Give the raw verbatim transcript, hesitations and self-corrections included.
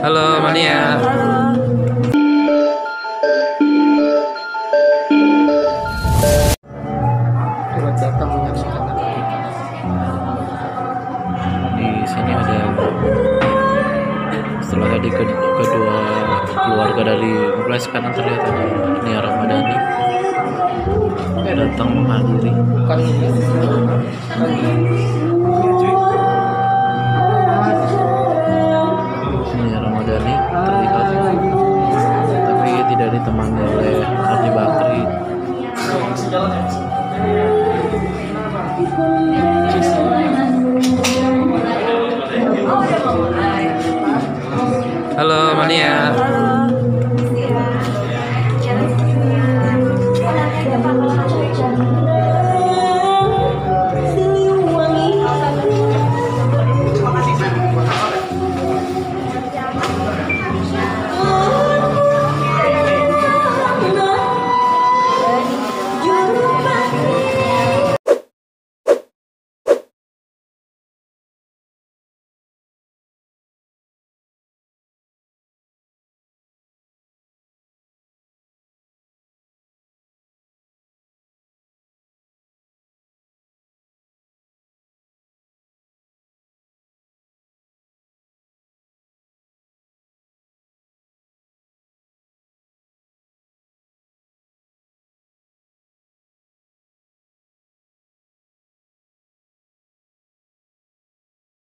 Halo Mania. Selamat datang menyaksikan akad. Di sini ada setelah tadi ke, kedua keluarga dari mulai sekarang terlihat ada Nia Ramadhani datang menghadiri. Bukan Nia Ramadhani terlihat tapi tidak ditemani oleh Ardi Bakri. Halo Mania.